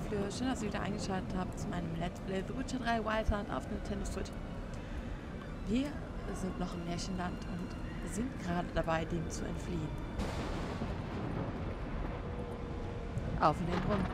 dafür. Schön, dass ihr wieder eingeschaltet habt zu meinem Let's Play The Witcher 3 Wild Hunt auf Nintendo Switch. Wir sind noch im Märchenland und sind gerade dabei, dem zu entfliehen. Auf in den Brunnen.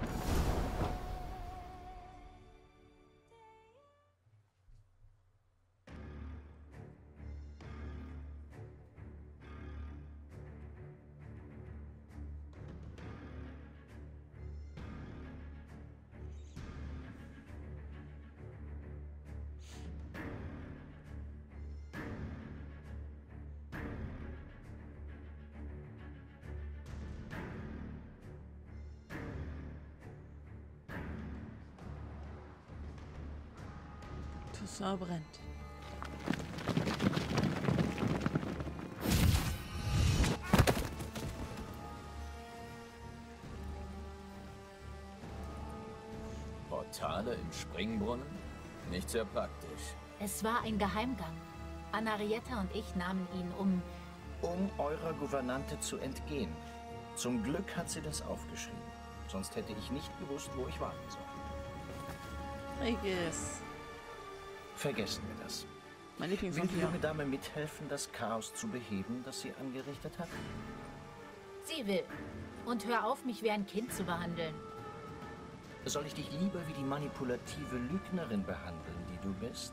Toussaint brennt. Portale im Springbrunnen? Nicht sehr praktisch. Es war ein Geheimgang. Anarietta und ich nahmen ihn um eurer Gouvernante zu entgehen. Zum Glück hat sie das aufgeschrieben. Sonst hätte ich nicht gewusst, wo ich warten soll. Regis. Vergessen wir das. Mein Will die Lieblingsvampir. junge Dame mithelfen, das Chaos zu beheben, das sie angerichtet hat? Sie will. Und hör auf, mich wie ein Kind zu behandeln. Soll ich dich lieber wie die manipulative Lügnerin behandeln, die du bist?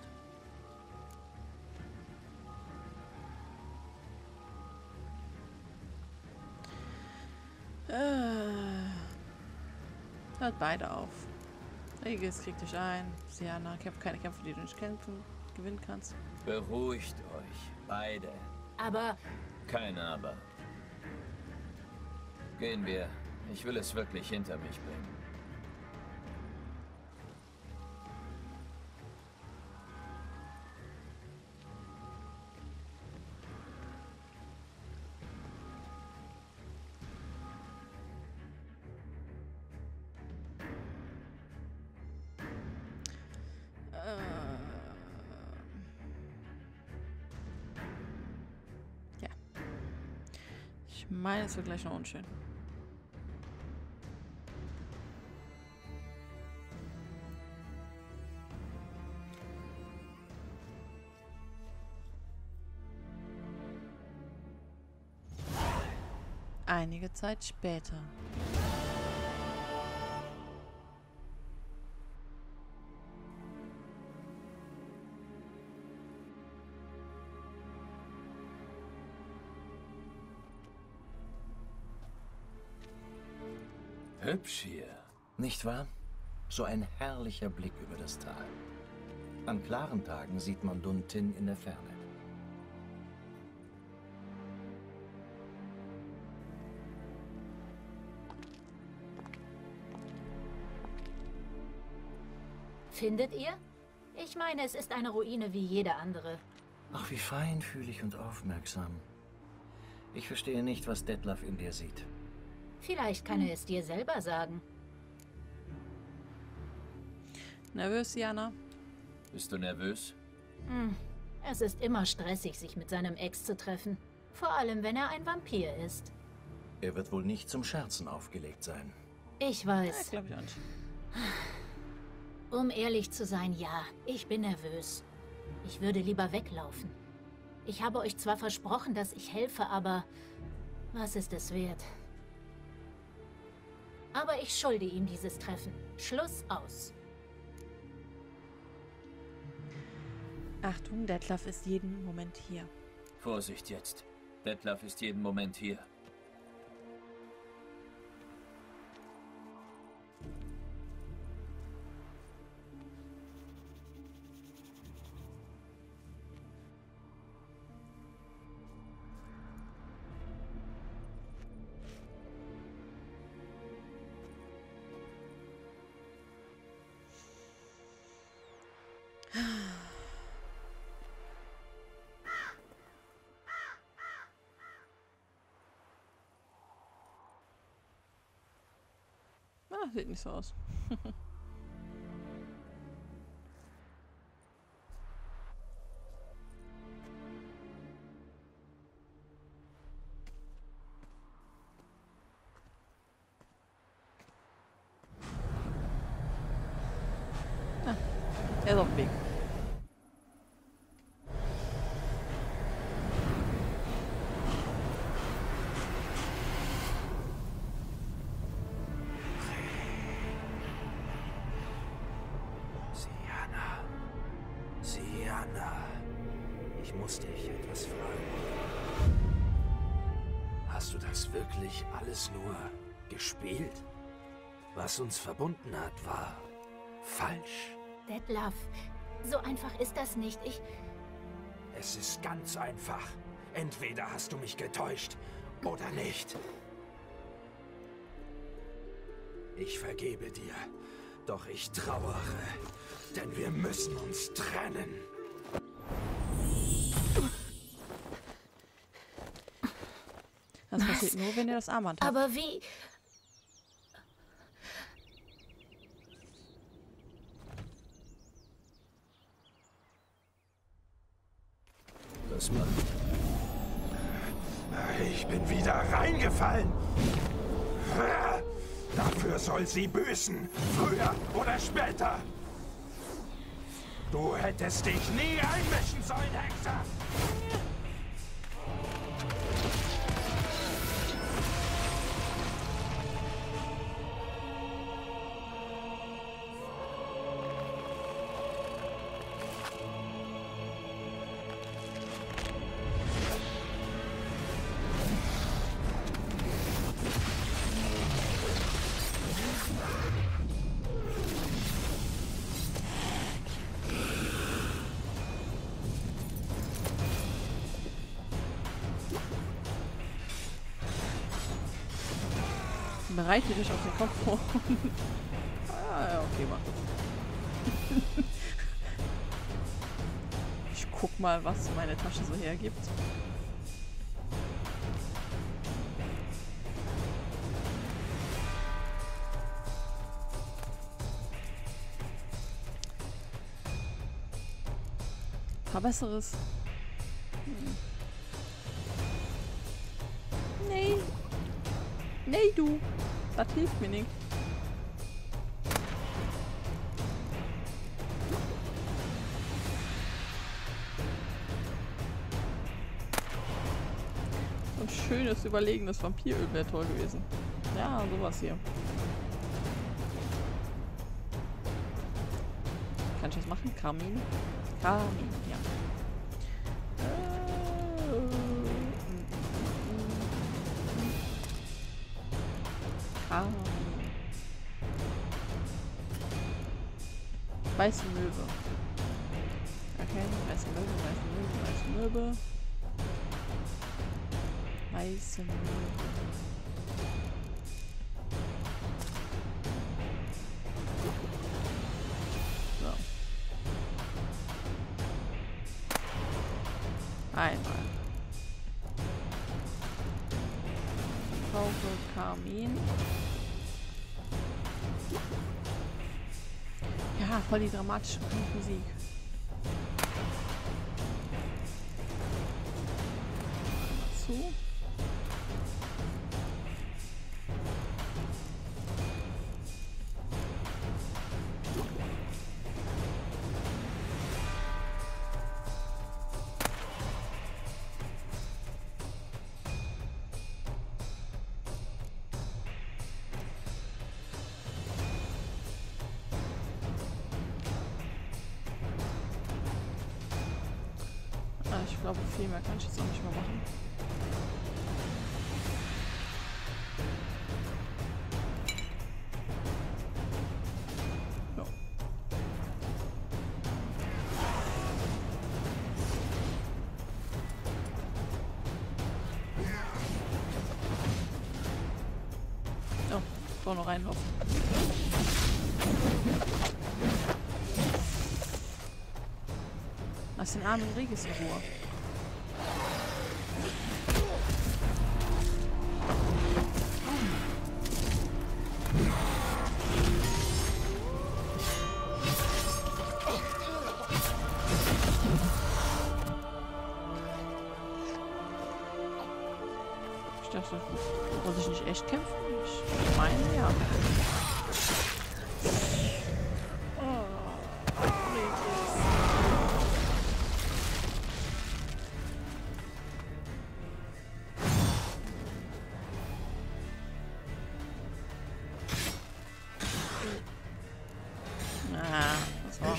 Hört beide auf. Regis kriegt dich ein. Siana kämpft keine Kämpfe, die du nicht gewinnen kannst. Beruhigt euch, beide. Aber Kein Aber. Gehen wir. Ich will es wirklich hinter mich bringen. Ja. Ich meine, es wird gleich noch unschön. Einige Zeit später. Hübsch hier. Nicht wahr? So ein herrlicher Blick über das Tal. An klaren Tagen sieht man Dun Tin in der Ferne. findet ihr? Ich meine, es ist eine Ruine wie jede andere. Ach, wie feinfühlig und aufmerksam. Ich verstehe nicht, was Detlef in dir sieht. Vielleicht kann er es dir selber sagen. Nervös, Jana? Bist du nervös? Es ist immer stressig, sich mit seinem Ex zu treffen. Vor allem, wenn er ein Vampir ist. Er wird wohl nicht zum Scherzen aufgelegt sein. Ich Ja, weiß. glaube ich auch nicht. Um ehrlich zu sein, ja, ich bin nervös. Ich würde lieber weglaufen. Ich habe euch zwar versprochen, dass ich helfe, aber was ist es wert? Aber ich schulde ihm dieses Treffen. Schluss aus. Achtung, Detlef ist jeden Moment hier. Vorsicht jetzt. Detlef ist jeden Moment hier. Ah, sieht nicht so aus. Er ist auf dem Weg. Sienna, ich muss dich etwas fragen. Hast du das wirklich alles nur gespielt? Was uns verbunden hat, war falsch. Detlef, so einfach ist das nicht. Es ist ganz einfach. Entweder hast du mich getäuscht oder nicht. Ich vergebe dir, doch ich trauere, denn wir müssen uns trennen. Das passiert nur, wenn ihr das Armband habt. Aber wie? Das Mann. Ich bin wieder reingefallen. Dafür soll sie büßen. Früher oder später. Du hättest dich nie einmischen sollen, Hexer. Bereite dich auf den Kopf vor. Ah, ja, okay, mach das. Ich guck mal, was meine Tasche so hergibt. Paar besseres. Nee. Nee, du. Das hilft mir nicht. So ein schönes, überlegenes Vampiröl wäre toll gewesen. Ja, sowas hier. Kann ich das machen? Karmin? Karmin, ja. Weiße Möwe. Okay, weiße Möwe, weiße Möwe, weiße Möwe. Weiße Möwe. So. Einmal. Kaufe Karmin. Ja, voll die dramatische Musik. Zu. Ich glaube, viel mehr kann ich jetzt auch nicht mehr machen. Ja. Oh, ich noch reinlaufen. Lass den armen Regis in Ruhe. Ich dachte, muss ich nicht echt kämpfen? Ich meine, ja. Oh,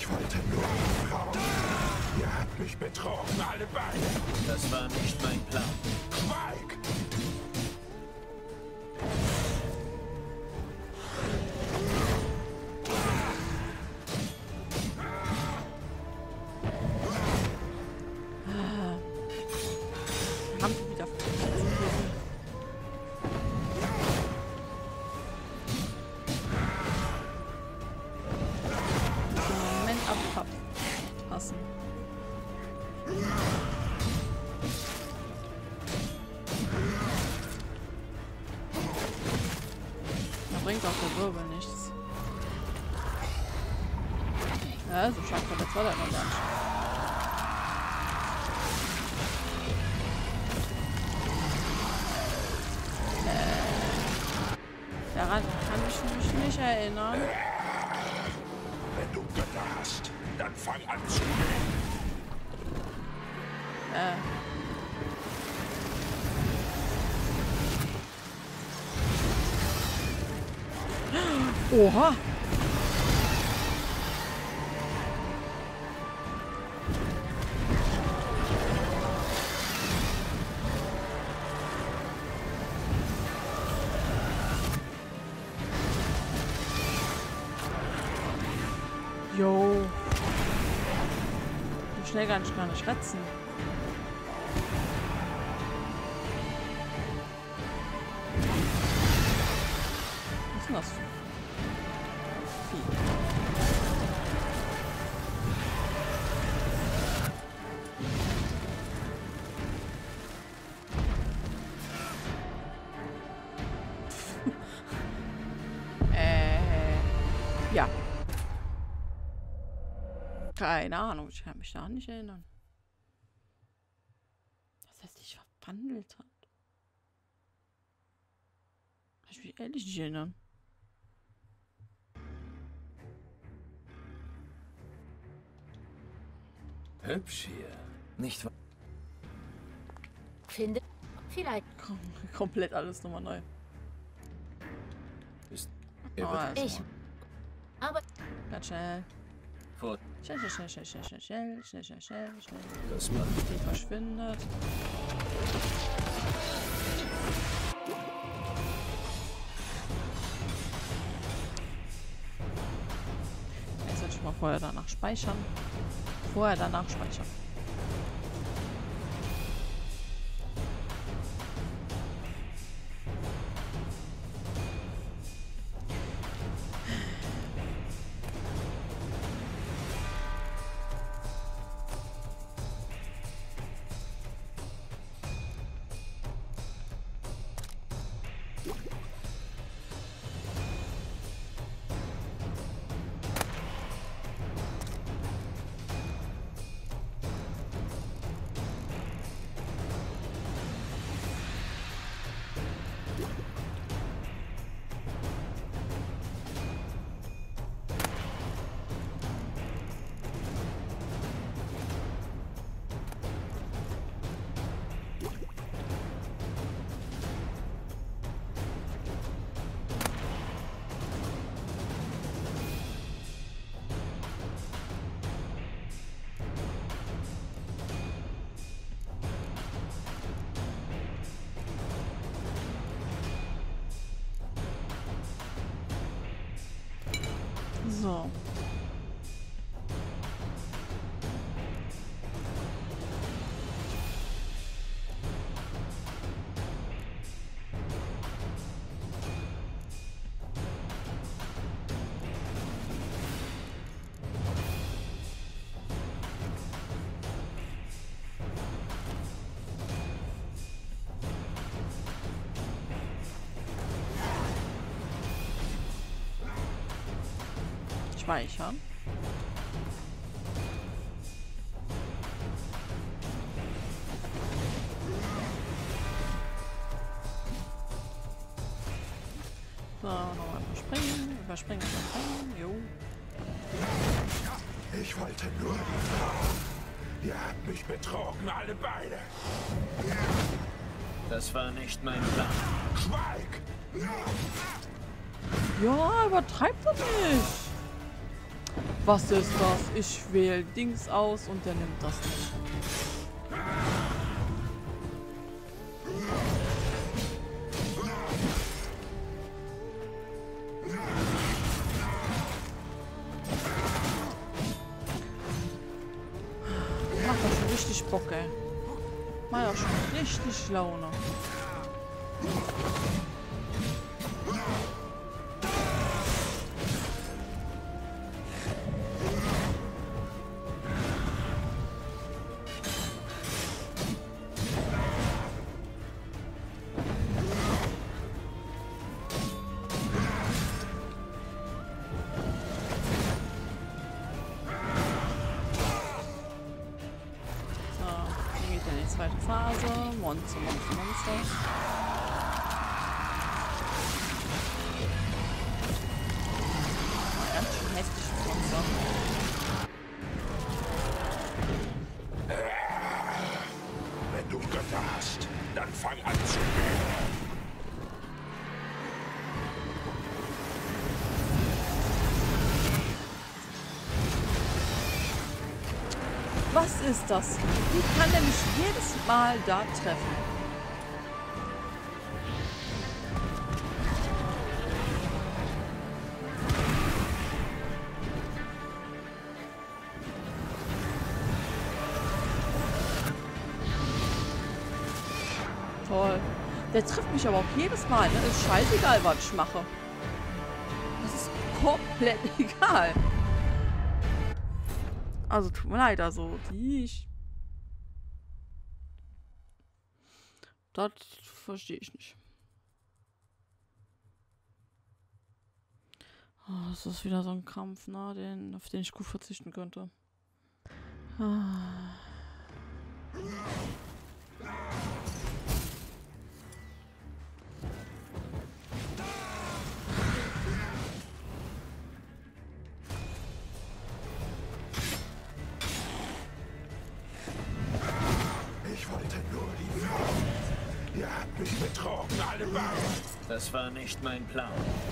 Ich wollte nur die Frau. Ihr habt mich betrogen, alle beide. Das war nicht mein Plan. Schweig! Haben sie wieder Moment abpassen. Da bringt auch der Wirbel nichts. Ja, so stark verletzt war der noch gar nicht. Daran kann ich mich nicht erinnern. Wenn du Götter hast, dann fang an zu leben. Oha! Jo. So schnell kann ich gar nicht retzen. Was ist denn das? Vieh. Ja. Keine Ahnung, ich kann mich da nicht erinnern. Das heißt, ich verwandelt hat. Kann ich mich ehrlich nicht erinnern. Hübsch hier. Nicht wahr? Finde vielleicht. Komplett alles nochmal neu. Ist Ich. Aber Ganz schnell. vor. Schnell. Das war Die verschwindet. Jetzt sollte ich mal vorher danach speichern. Danach speichern. So. Speichern. So, nochmal überspringen. Jo. Ich wollte nur die Frau. Ihr habt mich betrogen, alle beide. Das war nicht mein Plan. Schweig! Ja, übertreibt das nicht. Was ist das? Ich wähle Dings aus und der nimmt das nicht. Macht das schon richtig Bock, ey. Macht ja schon richtig Laune. Zweite Phase. Monster. Ganz schön hässliches Monster. Wenn du Götter hast, dann fang an zu beten. Was ist das? Wie kann der mich jedes Mal da treffen? Toll. Der trifft mich aber auch jedes Mal. Ne? Ist scheißegal, was ich mache. Das ist komplett egal. Also tut mir leid, also das verstehe ich nicht. Oh, das ist wieder so ein Kampf, ne, auf den ich gut verzichten könnte. Ich wollte nur die Frau. Ihr habt mich betrogen, alle beide. Das war nicht mein Plan.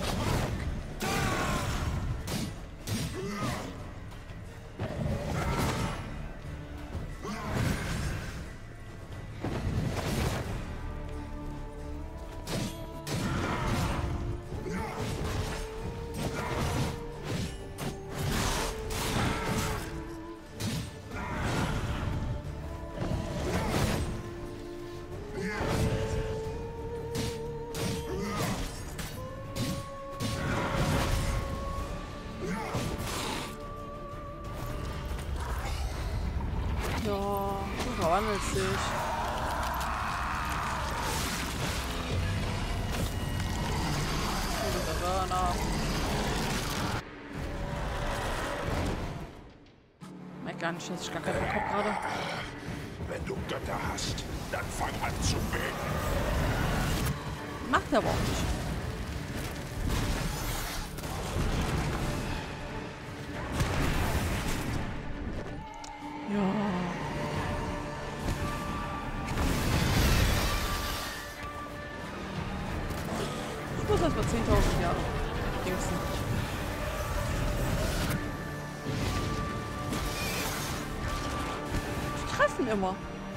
Ja, du verwandelst dich. Merk gar nicht, dass ich gar keinen Bock habe gerade. Wenn du Götter hast, dann fang an zu beten. Macht er aber auch nicht. Ja. Ich muss erst mal 10.000 Jahre dingsen. Die treffen immer.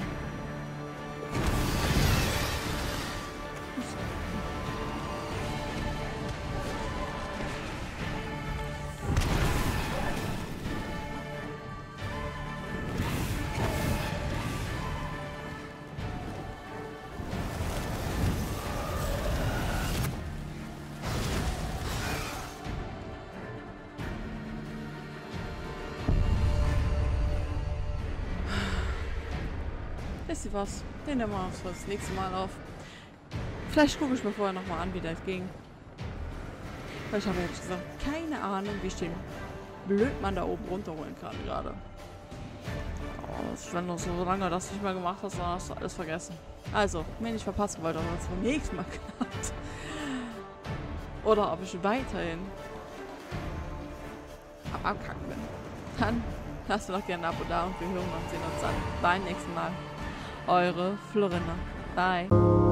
Wisst ihr was? Den nehmen wir uns das nächste Mal auf. Vielleicht gucke ich mir vorher nochmal an, wie das ging. Weil ich habe jetzt gesagt, keine Ahnung, wie ich den Blödmann da oben runterholen kann gerade. Oh, wenn du so lange das nicht mehr gemacht hast, dann hast du alles vergessen. Also, mir nicht verpassen wollt, ob es beim nächsten Mal klappt. Oder ob ich weiterhin am Abkacken bin. Dann lasst doch gerne ein Abo da und wir hören uns, sehen uns dann beim nächsten Mal. Eure Florinda. Bye.